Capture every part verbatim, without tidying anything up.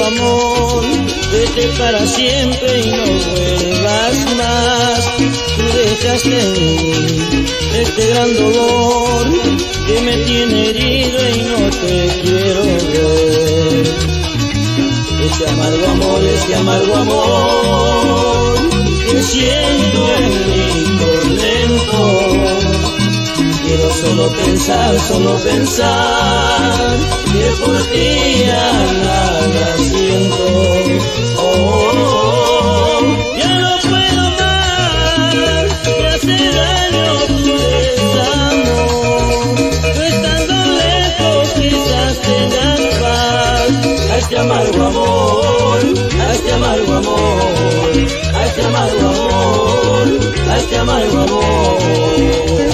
amor, vete para siempre y no vuelvas más. Tú dejaste en mí este gran dolor que me tiene herido y no te quiero ver. Este amargo amor, este amargo amor que siento en mi tormento. Quiero solo pensar, solo pensar que por ti ya nada siento. Oh, oh, oh, ya no puedo más, me hace daño tu desamor. Tú estando lejos quizás tengas paz. A este amargo amor, a este amargo amor, a este amargo amor, a este amargo amor.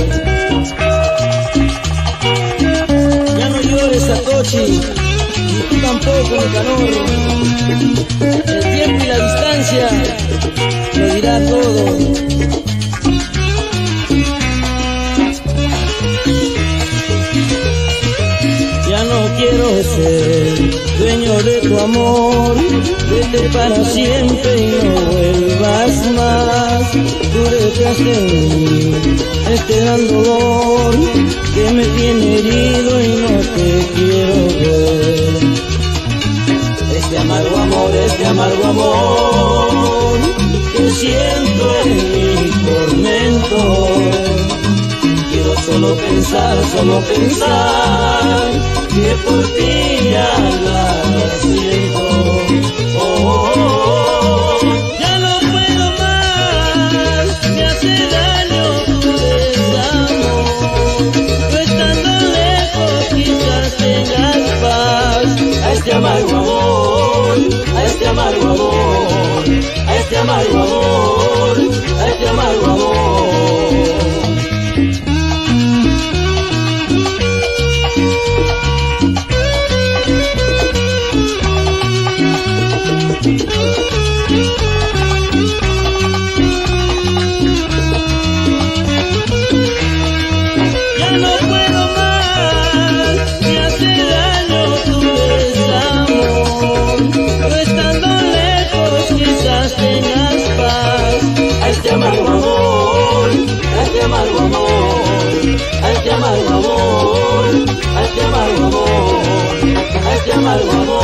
Satoshi, y tú tampoco, Nicanor. El tiempo y la distancia lo dirá todo. Ya no quiero ser dueño de tu amor, vete para siempre y no vuelvas más. Tú dejaste en mí este gran dolor que me tiene herido y no te quiero ver. Este amargo amor, este amargo amor que siento en mi tormento. Quiero solo pensar, solo pensar que por ti ya nada siento. Oh, oh, oh, ya no puedo más, me hace daño tu desamor. Tú estando lejos quizás tengas paz. A este amargo amor, a este amargo amor, a este amargo amor, a este amargo amor. Ya no puedo más, me hace daño tu desamor. Tú estando lejos quizás tengas paz. A este amargo amor, a este amargo amor, a este amargo amor, a este amargo amor, a este amargo amor.